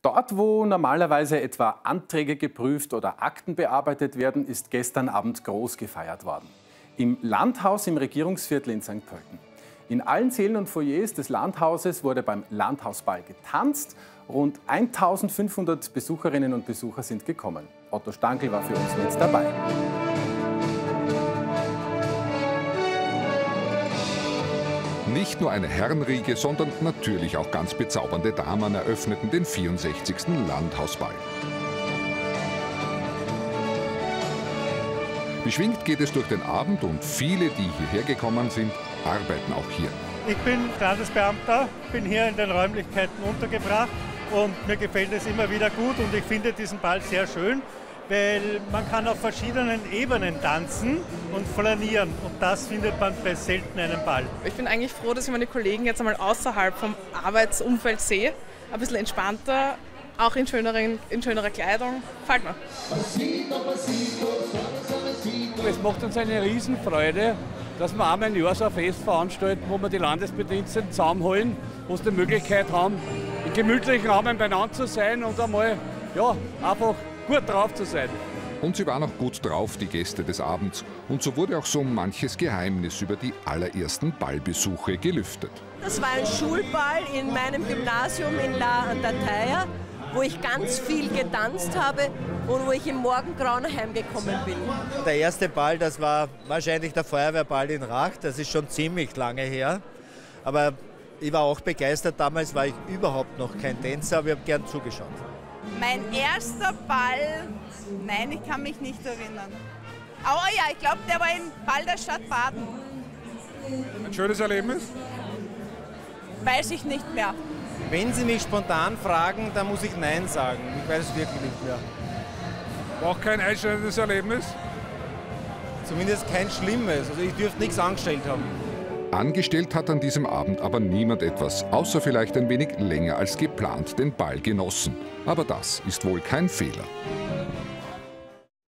Dort, wo normalerweise etwa Anträge geprüft oder Akten bearbeitet werden, ist gestern Abend groß gefeiert worden. Im Landhaus im Regierungsviertel in St. Pölten. In allen Sälen und Foyers des Landhauses wurde beim Landhausball getanzt. Rund 1500 Besucherinnen und Besucher sind gekommen. Otto Stankel war für uns mit dabei. Nicht nur eine Herrenriege, sondern natürlich auch ganz bezaubernde Damen eröffneten den 64. Landhausball. Beschwingt geht es durch den Abend und viele, die hierher gekommen sind, arbeiten auch hier. Ich bin Standesbeamter, bin hier in den Räumlichkeiten untergebracht und mir gefällt es immer wieder gut und ich finde diesen Ball sehr schön, weil man kann auf verschiedenen Ebenen tanzen und flanieren und das findet man bei selten einem Ball. Ich bin eigentlich froh, dass ich meine Kollegen jetzt einmal außerhalb vom Arbeitsumfeld sehe, ein bisschen entspannter, auch in schönerer Kleidung. Gefällt mir. Es macht uns eine Riesenfreude, dass wir einmal im Jahr so ein Fest veranstalten, wo wir die Landesbediensteten zusammenholen, wo sie die Möglichkeit haben, in gemütlichen Rahmen beieinander zu sein und einmal einfach gut drauf zu sein. Und sie waren auch gut drauf, die Gäste des Abends. Und so wurde auch so manches Geheimnis über die allerersten Ballbesuche gelüftet. Das war ein Schulball in meinem Gymnasium in La an der Thaya, wo ich ganz viel getanzt habe und wo ich im Morgengrauen heimgekommen bin. Der erste Ball, das war wahrscheinlich der Feuerwehrball in Rach. Das ist schon ziemlich lange her. Aber ich war auch begeistert. Damals war ich überhaupt noch kein Tänzer, aber ich habe gern zugeschaut. Mein erster Ball, nein, ich kann mich nicht erinnern. Aber ja, ich glaube, der war im Ball der Stadt Baden. Ein schönes Erlebnis? Weiß ich nicht mehr. Wenn Sie mich spontan fragen, dann muss ich Nein sagen. Ich weiß es wirklich nicht mehr. War auch kein einschneidendes Erlebnis? Zumindest kein schlimmes. Also ich dürfte nichts angestellt haben. Angestellt hat an diesem Abend aber niemand etwas, außer vielleicht ein wenig länger als geplant den Ball genossen. Aber das ist wohl kein Fehler.